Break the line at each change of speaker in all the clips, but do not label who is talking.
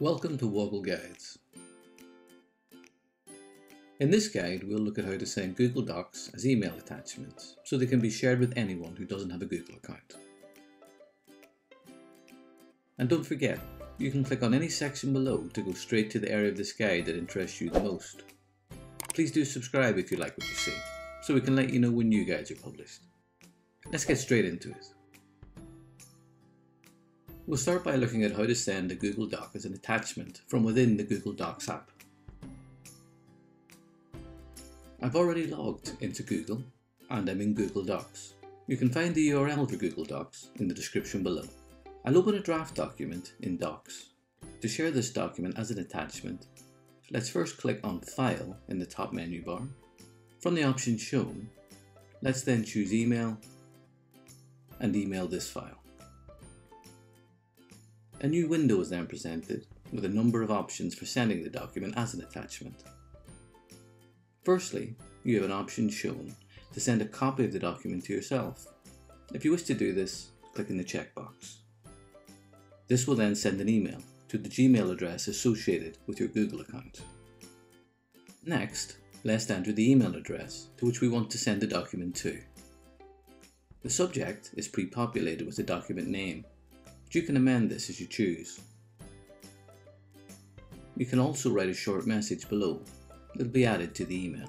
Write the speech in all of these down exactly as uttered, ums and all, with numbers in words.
Welcome to Woggle Guides. In this guide, we'll look at how to send Google Docs as email attachments so they can be shared with anyone who doesn't have a Google account. And don't forget, you can click on any section below to go straight to the area of this guide that interests you the most. Please do subscribe if you like what you see, so we can let you know when new guides are published. Let's get straight into it. We'll start by looking at how to send a Google Doc as an attachment from within the Google Docs app. I've already logged into Google and I'm in Google Docs. You can find the U R L for Google Docs in the description below. I'll open a draft document in Docs. To share this document as an attachment, let's first click on File in the top menu bar. From the options shown, let's then choose Email and email this file. A new window is then presented with a number of options for sending the document as an attachment. Firstly, you have an option shown to send a copy of the document to yourself. If you wish to do this, click in the checkbox. This will then send an email to the Gmail address associated with your Google account. Next, let's enter the email address to which we want to send the document to. The subject is pre-populated with the document name. You can amend this as you choose. You can also write a short message below that will be added to the email.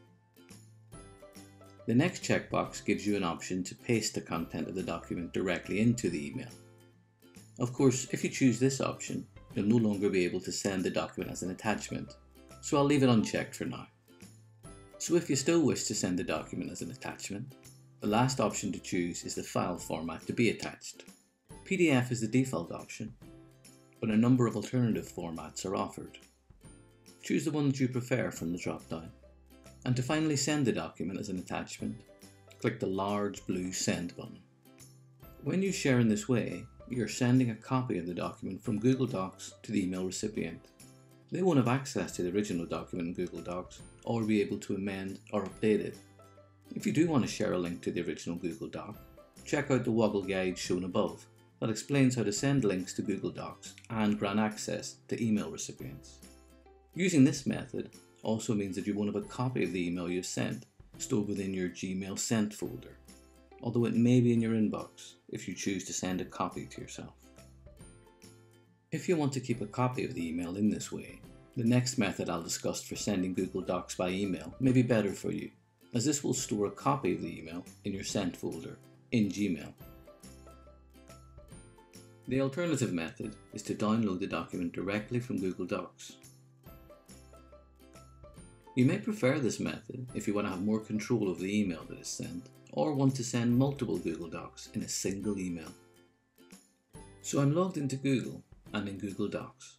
The next checkbox gives you an option to paste the content of the document directly into the email. Of course, if you choose this option, you'll no longer be able to send the document as an attachment, so I'll leave it unchecked for now. So if you still wish to send the document as an attachment, the last option to choose is the file format to be attached. P D F is the default option, but a number of alternative formats are offered. Choose the one that you prefer from the drop-down. And to finally send the document as an attachment, click the large blue Send button. When you share in this way, you're sending a copy of the document from Google Docs to the email recipient. They won't have access to the original document in Google Docs or be able to amend or update it. If you do want to share a link to the original Google Doc, check out the Woggle Guide shown above that explains how to send links to Google Docs and grant access to email recipients. Using this method also means that you won't have a copy of the email you've sent stored within your Gmail sent folder, although it may be in your inbox if you choose to send a copy to yourself. If you want to keep a copy of the email in this way, the next method I'll discuss for sending Google Docs by email may be better for you, as this will store a copy of the email in your sent folder in Gmail. The alternative method is to download the document directly from Google Docs. You may prefer this method if you want to have more control over the email that is sent, or want to send multiple Google Docs in a single email. So I'm logged into Google and in Google Docs.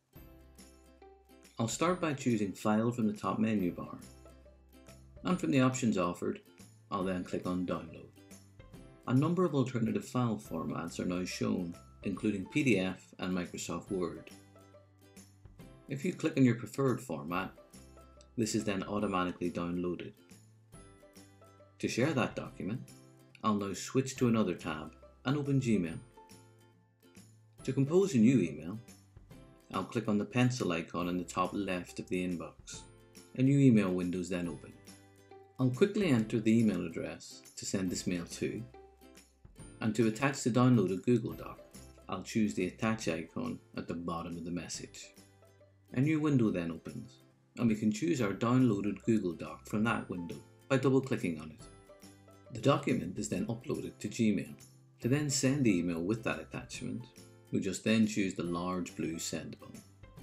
I'll start by choosing File from the top menu bar, and from the options offered, I'll then click on Download. A number of alternative file formats are now shown, including P D F and Microsoft Word. If you click on your preferred format, this is then automatically downloaded. To share that document, I'll now switch to another tab and open Gmail. To compose a new email, I'll click on the pencil icon in the top left of the inbox. A new email window is then opened. I'll quickly enter the email address to send this mail to, and to attach the downloaded Google Doc, I'll choose the attach icon at the bottom of the message. A new window then opens, and we can choose our downloaded Google Doc from that window by double clicking on it. The document is then uploaded to Gmail. To then send the email with that attachment, we just then choose the large blue Send button.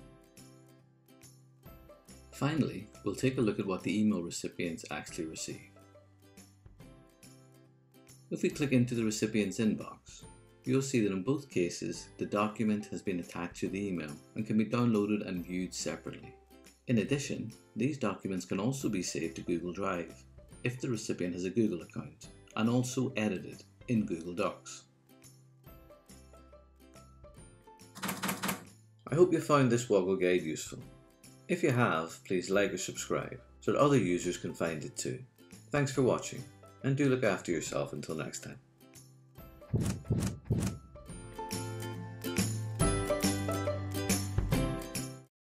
Finally, we'll take a look at what the email recipients actually receive. If we click into the recipient's inbox, you'll see that in both cases the document has been attached to the email and can be downloaded and viewed separately. In addition, these documents can also be saved to Google Drive if the recipient has a Google account, and also edited in Google Docs. I hope you found this Woggle Guide useful. If you have, please like or subscribe so that other users can find it too. Thanks for watching, and do look after yourself until next time.